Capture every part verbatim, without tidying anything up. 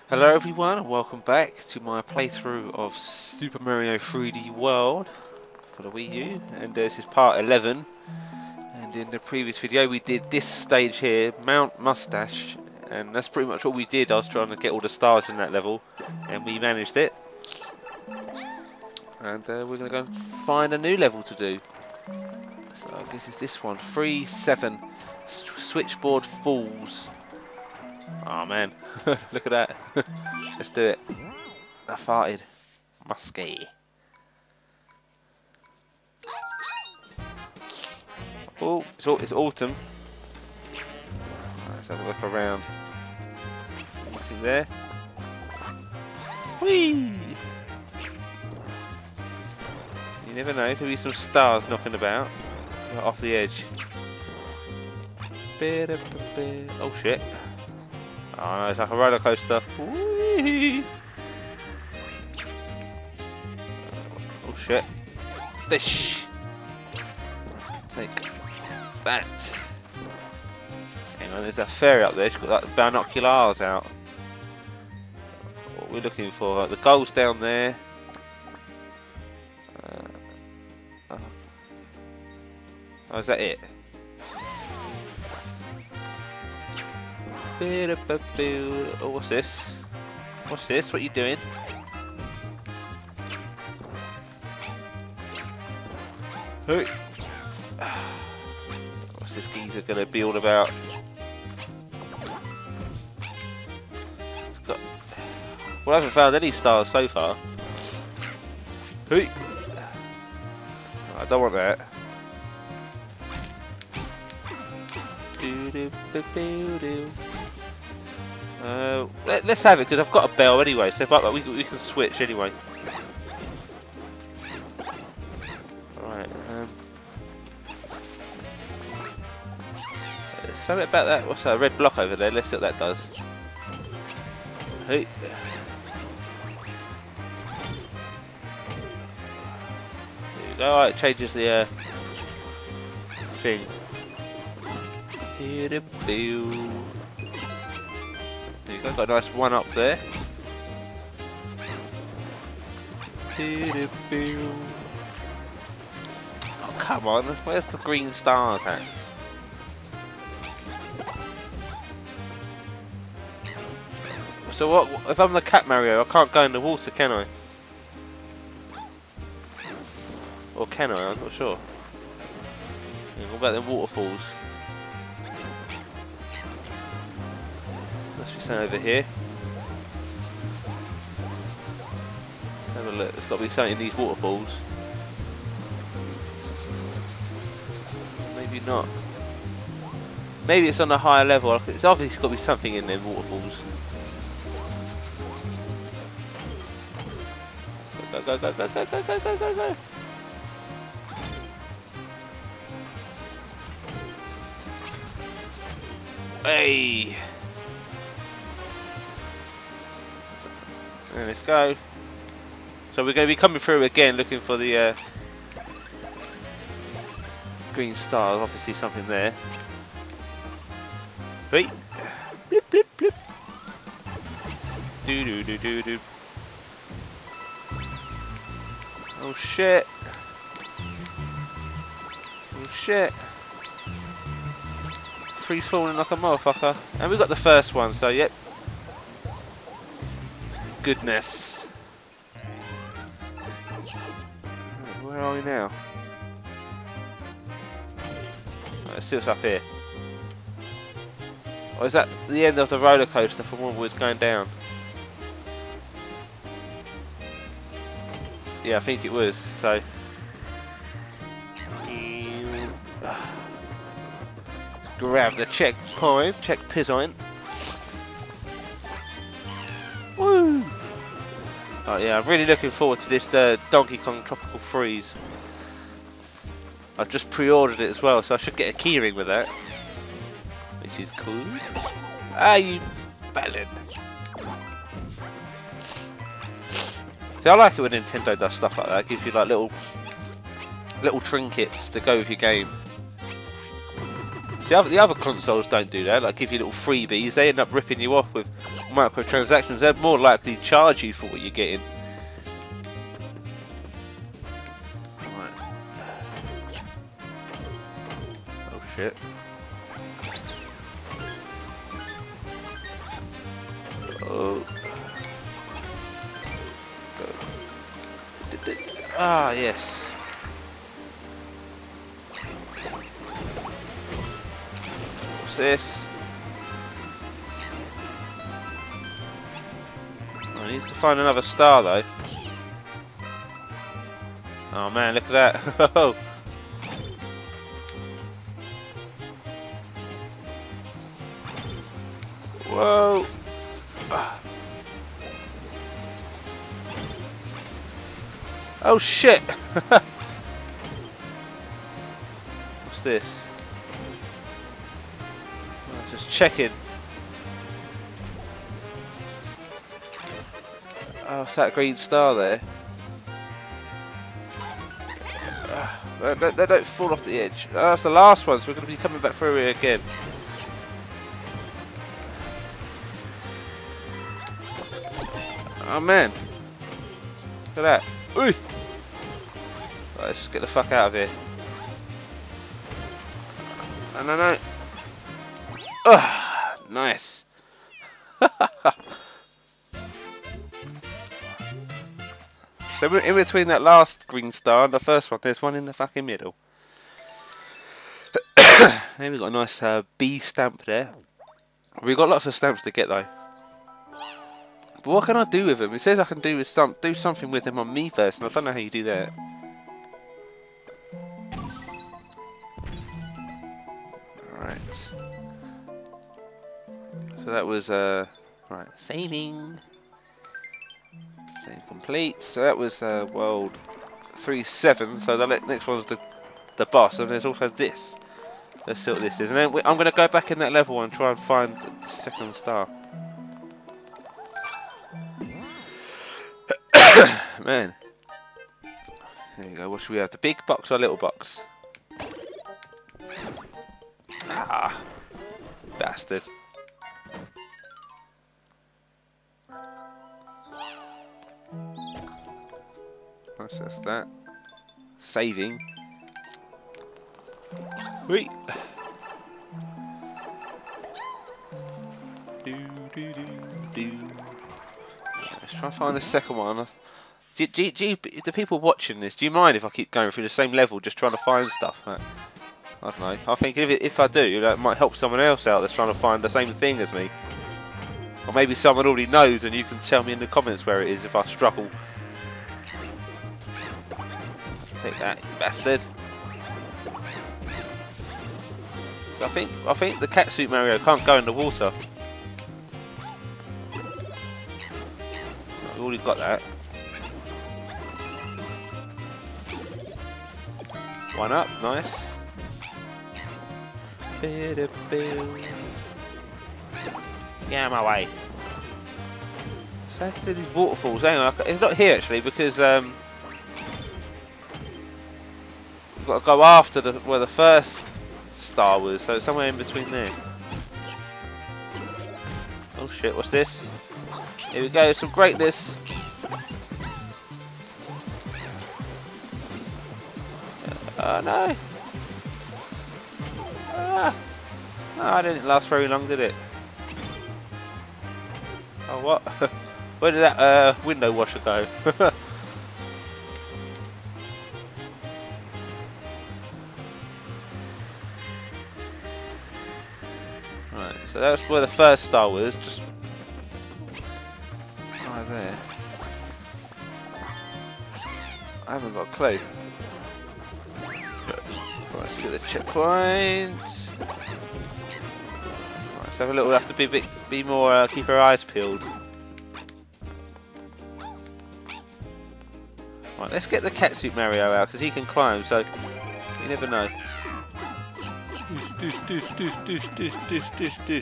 Hello everyone and welcome back to my playthrough of Super Mario three D World for the Wii U, and this is part eleven. And in the previous video we did this stage here, Mount Mustache, and that's pretty much all we did. I was trying to get all the stars in that level and we managed it, and uh, we're going to go and find a new level to do. So I guess it's this one, three seven, Switchboard Falls. Oh man, look at that. Let's do it. I farted. Musky. Oh, it's, it's autumn. Let's have a look around. Nothing there. Whee! You never know, there could be some stars knocking about. Right off the edge. Oh shit. Oh no, it's like a roller coaster. Whee! Oh shit. Dish! Take that. Hang on, there's a fairy up there. She's got like binoculars out. What we're looking for? Like, the goal's down there. Uh, oh. oh, is that it? Oh, what's this? What's this? What are you doing? Hey. What's this geezer gonna be all about? It's got... Well, I haven't found any stars so far. Hey. I don't want that. Do do do do do. Uh, let, let's have it because I've got a bell anyway. So if I, we we can switch anyway. Alright. Um, there's something about that. What's that red block over there? Let's see what that does. Hey. There you go. Alright, it changes the uh, thing. There you go, got a nice one up there. Oh, come on, where's the green stars at? So what, if I'm the Cat Mario, I can't go in the water, can I? Or can I? I'm not sure. Yeah, what about the waterfalls? Over here. Have a look. There's got to be something in these waterfalls. Maybe not. Maybe it's on a higher level. It's obviously got to be something in them waterfalls. Go go go go go go go go go go. Hey. And let's go. So we're going to be coming through again looking for the uh, green stars. Obviously something there. Wait. Blip blip blip. Do do do do do. Oh shit. Oh shit. Free falling like a motherfucker. And we got the first one, so yep. Goodness. Where are we now? Let's see what's up here. Or is that the end of the roller coaster from when we was going down? Yeah, I think it was. So let's grab the checkpoint, check pizzoint. Woo! Oh yeah, I'm really looking forward to this uh, Donkey Kong Tropical Freeze. I've just pre-ordered it as well, so I should get a keyring with that, which is cool. Ah, you bellend! See, I like it when Nintendo does stuff like that. It gives you like little, little trinkets to go with your game. See, other, the other consoles don't do that, like give you little freebies, they end up ripping you off with microtransactions. They're more likely to charge you for what you're getting. Right. Oh shit. Oh. Ah, yes. What's this? I need to find another star though. Oh man, look at that. Oh. Whoa. Ah. Oh shit! What's this? Oh, just checking. Oh, it's that green star there. Uh, they, they, they don't fall off the edge. Oh, that's the last one, so we're going to be coming back through here again. Oh man! Look at that. Ooh. Right, let's just get the fuck out of here. No, no, no. Ugh, nice. So in between that last green star and the first one, there's one in the fucking middle. Then we've got a nice uh, B stamp there. We've got lots of stamps to get though. But what can I do with them? It says I can do with some do something with them on me first, and I don't know how you do that. Alright. So that was uh right, saving. Save complete. So that was uh world three seven, so the next one's the the boss, and there's also this. Let's see what this is. And then we, I'm gonna go back in that level and try and find the second star. Man. There you go. What should we have? The big box or little box? Ah. Bastard. That's just that. Saving. Wait. Do, do, do, do. Let's try and find the second one. Do, do, do, do the people watching this, do you mind if I keep going through the same level just trying to find stuff? I don't know. I think if, it, if I do, that might help someone else out that's trying to find the same thing as me. Or maybe someone already knows and you can tell me in the comments where it is if I struggle. Take that, you bastard. So I think I think the Catsuit Mario can't go in the water. We've already got that. One up, nice. Get out of my way. So let's do these waterfalls. Hang on, it's not here actually because um, we've got to go after the where the first star was, so it's somewhere in between there. Oh shit, what's this? Here we go, some greatness. Oh no! Ah. Oh, it didn't last very long, did it? Oh what? Where did that uh, window washer go? Right, so that's where the first star was, just right there. I haven't got a clue. Right, so we get the checkpoint. Right, let's have a little. Have to be a bit, be more. Uh, keep our eyes peeled. Right, let's get the Catsuit Mario out because he can climb. So you never know. Dish, dish, dish, dish, dish, dish, dish, dish.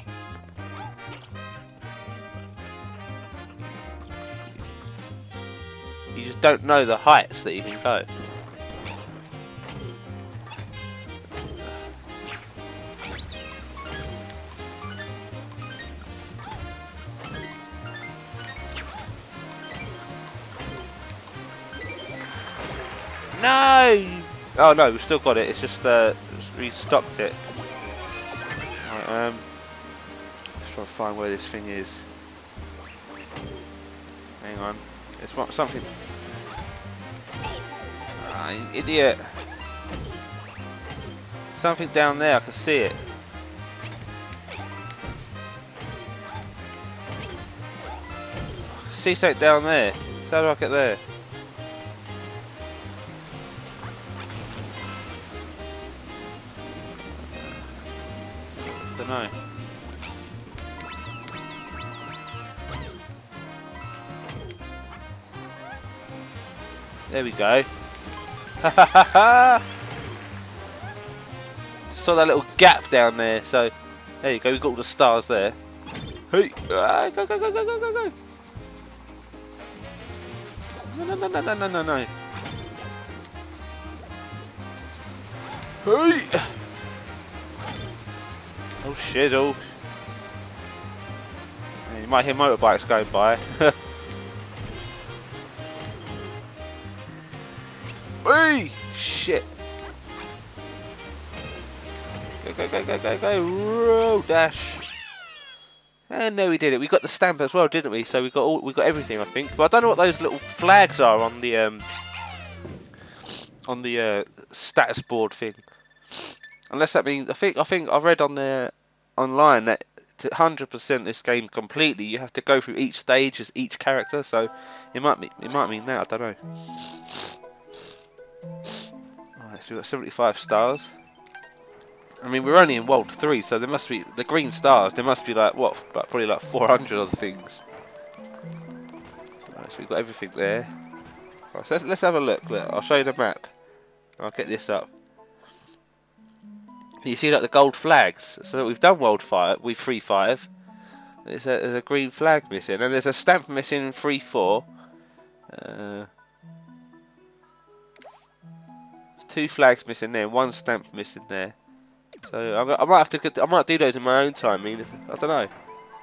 You just don't know the heights that you can go. No! Oh no, we've still got it. It's just uh, restocked it. Right, um, let's try to find where this thing is. Hang on. It's what something. Ah, you idiot! Something down there. I can see it. I can see something down there. So how do I get there? I don't know. There we go. Ha ha ha ha! Saw that little gap down there, so there you go, we've got all the stars there. Hey! Ah, go, go, go, go, go, go, go! No, no, no, no, no, no, no, no. Hey! Oh shit, oh. Yeah, you might hear motorbikes going by. Hey! Shit! Go, go, go, go, go, go! Roll dash! And there we did it. We got the stamp as well, didn't we? So we got all, we got everything, I think. But I don't know what those little flags are on the um on the uh, status board thing. Unless that means I think I think I read on the online that to one hundred percent this game completely, you have to go through each stage as each character. So it might be it might mean that, I don't know. Alright, so we've got seventy-five stars. I mean, we're only in World three, so there must be the green stars. There must be like what, about probably like four hundred other things. Right, so we've got everything there. Right, so let's, let's have a look. Look, I'll show you the map. I'll get this up. You see like the gold flags. So we've done World five, we three five. There's a there's a green flag missing, and there's a stamp missing in three four. Uh, there's two flags missing there, one stamp missing there. So I, I might have to get, I might do those in my own time. I mean, I don't know.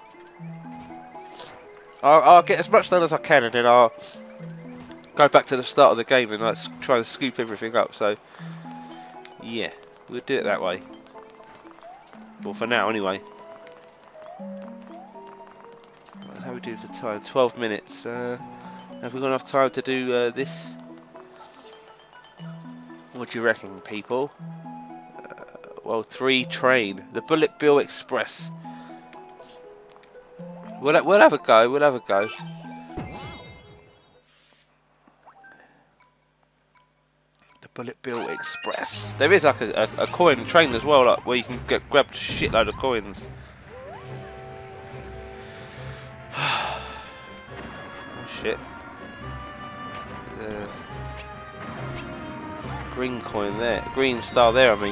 I'll, I'll get as much done as I can, and then I'll go back to the start of the game and like try and scoop everything up. So yeah, we'll do it that way. Well, for now anyway. Right, how we do the time? Twelve minutes. Uh, have we got enough time to do uh, this? What do you reckon, people? Well, three train, the Bullet Bill Express. We'll we'll have a go. We'll have a go. The Bullet Bill Express. There is like a, a, a coin train as well, like where you can get grab a shitload of coins. Oh shit! Uh, green coin there, green star there. I mean.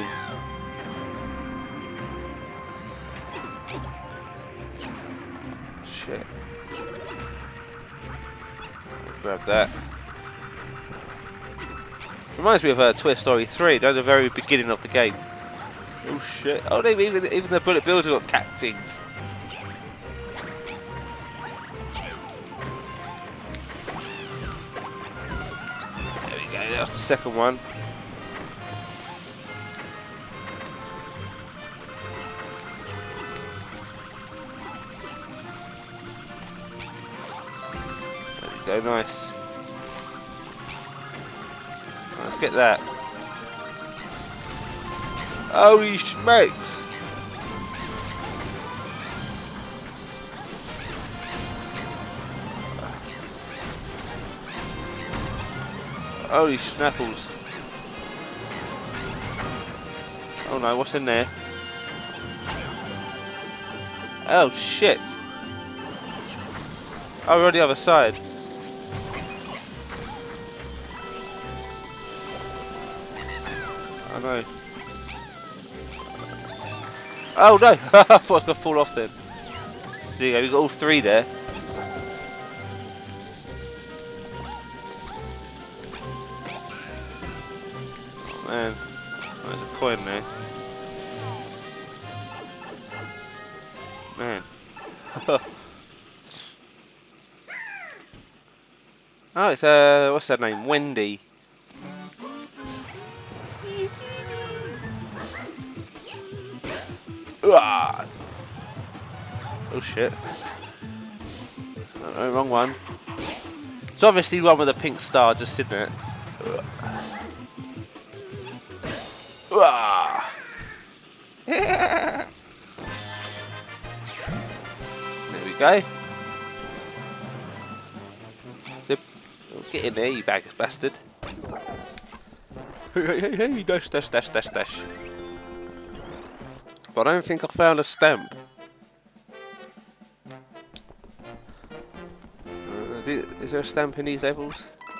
Shit. Grab that. Reminds me of uh, Toy Story three, at the very beginning of the game. Oh shit. Oh, they, even, even the bullet bills have got cat things. There we go, that's the second one. Go, nice. Let's get that. Holy smokes! Holy snapples! Oh no, what's in there? Oh shit! Oh, we're on the other side. I know. Oh no! I thought I was gonna fall off then. So yeah, we got all three there. Oh man, oh, there's a coin there. Man. Oh, it's uh, what's her name? Wendy. Ah. Oh shit. Oh, wrong one. It's obviously one with a pink star just sitting there. Ah. There we go. Get in there, you baggers bastard. Hey, hey, hey, hey, dash, dash, dash, dash, dash. But I don't think I found a stamp. Uh, is there a stamp in these levels?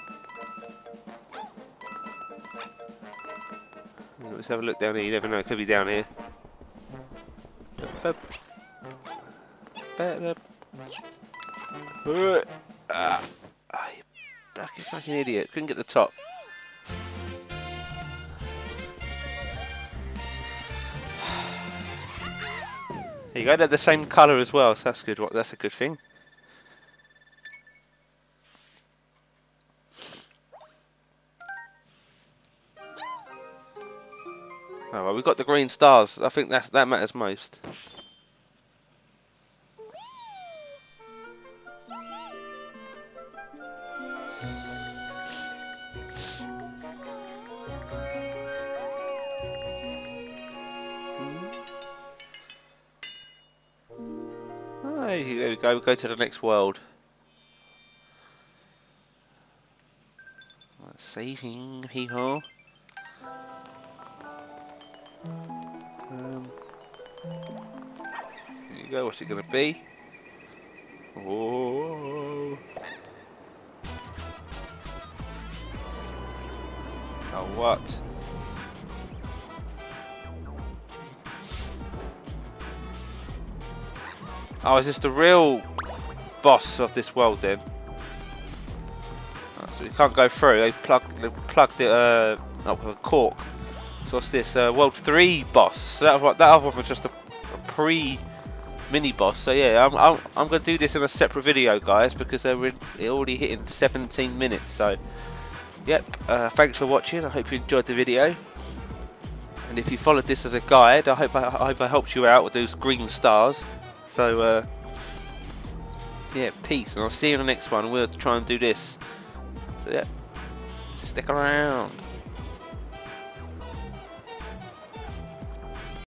Let's have a look down here, you never know, it could be down here. Ah, you fucking, fucking idiot, couldn't get the top. There you go, they're the same colour as well, so that's good. That's a good thing. Oh well, we've got the green stars. I think that's that matters most. Oh, there we go. We go to the next world. Saving people. Um, here you go. What's it going to be? Oh. Oh, what? Oh, is this the real boss of this world then? Oh, so we can't go through. They plugged, they plugged it uh, up with a cork. So what's this? Uh, world three boss. So that that other one was just a, a pre mini boss. So yeah, I'm I'm I'm gonna do this in a separate video, guys, because they're in, they're already hitting seventeen minutes. So yep. Uh, thanks for watching. I hope you enjoyed the video. And if you followed this as a guide, I hope I, I hope I helped you out with those green stars. So uh, yeah, peace, and I'll see you in the next one. We'll try and do this. So yeah, stick around.